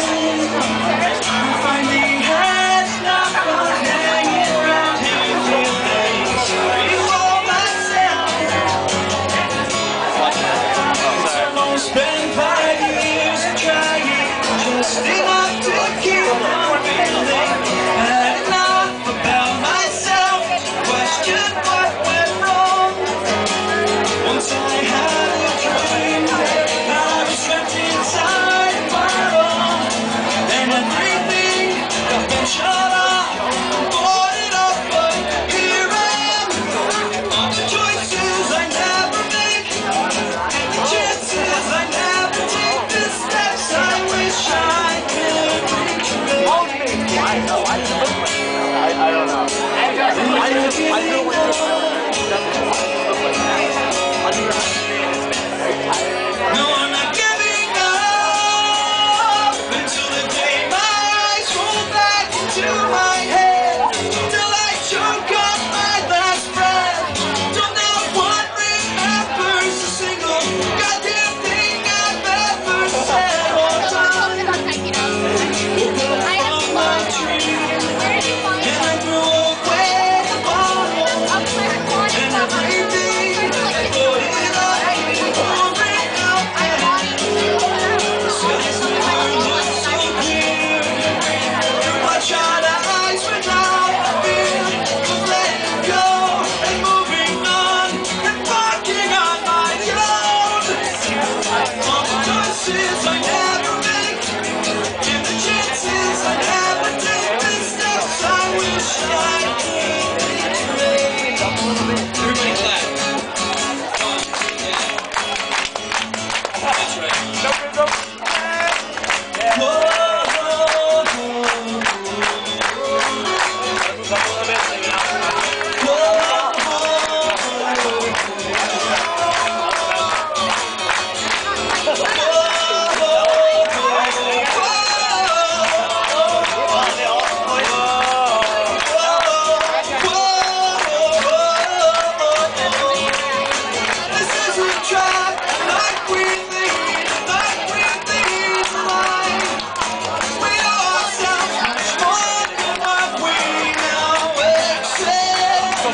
Spend 5 years trying just enough to keep on feeling. Had enough about myself to question what went wrong. Once I had a dream that I was trapped inside my own, and everything got been shut off, boarded up, but here I am. All the choices I never make, chances I never take, the steps I wish I could retreat. I know. I don't know. I know what you're No, I'm not giving up until the day my eyes roll back into my head, till I choke on my last breath. Till no one remembers a single goddamn thing I've ever said or done. From my dream, and I threw away the bottle, and everything I put it up, pouring out and skies never look so clear. Bloodshot eyes without fear of letting go and moving on and walking on my own. All the choices I never make, and the chances I never take, the steps I wish I could retreat. Everybody clap. That's right. Whoa.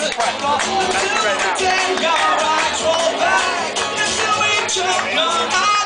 Until the day our eyes roll back, until we choke on our